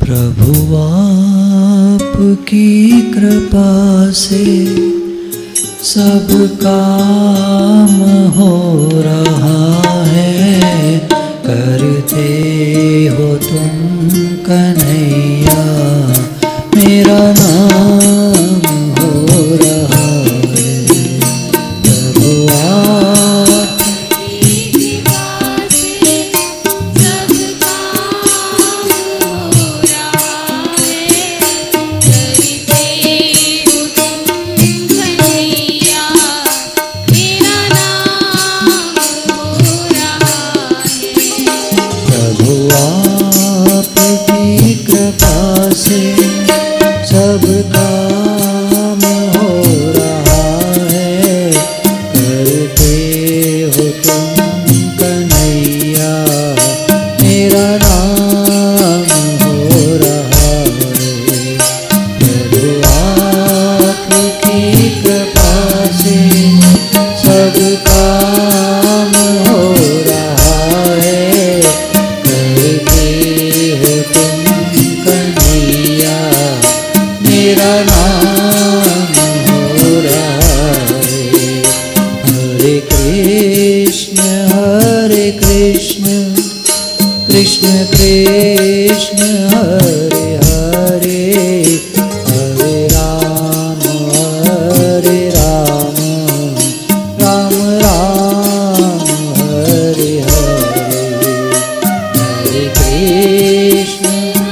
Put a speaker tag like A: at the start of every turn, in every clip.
A: प्रभु आपकी कृपा से सब काम हो रहा है। करते हो तुम कन्हैया मेरा नाम हो रहा है। प्रभु आपकी कृपा से सब काम हो रहा है। करते हो तुम कन्हैया मेरा नाम हो रहा है। प्रभु आपकी कृपा से सब काम हो रहा है। करते हो तुम कन्हैया मेरा नाम हो रहा है। प्रभु आपकी कृपा से सब काम हो रहा है। करते हो तुम कन्हैया मेरा नाम हो रहा है। हरे कृष्ण कृष्ण कृष्ण हरे हरे, हरे राम राम राम हरे हरे। हरे कृष्ण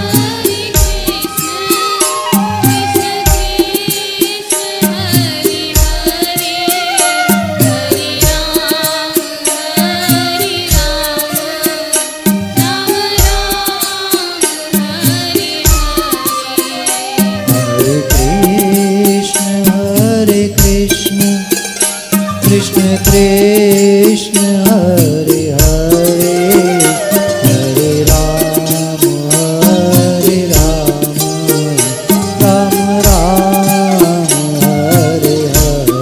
A: कृष्ण कृष्ण हरे हरे, हरे राम राम राम हरे हरे।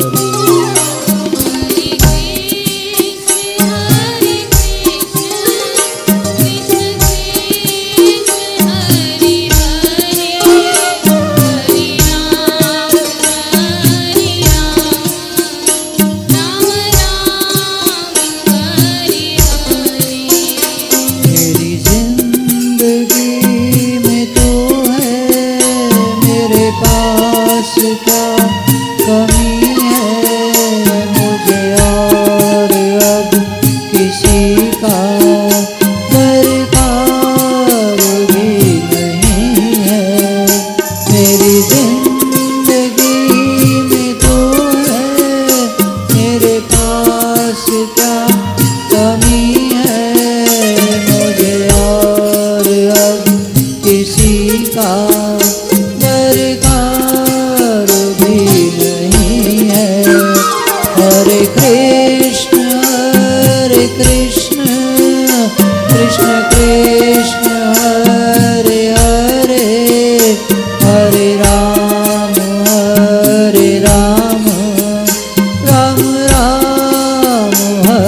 A: मेरी जिंदगी में तो है मेरे पास क्या कमी है। मुझे और अब किसी का दरकार भी नहीं है। मेरी जिंदगी में तो है मेरे पास क्या कमी है। मुझे और अब किसी का दरकार भी नहीं है। हरे कृष्ण कृष्ण कृष्ण हरे हरे, हरे राम राम राम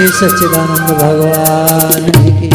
A: सच्चिदानंद भगवान की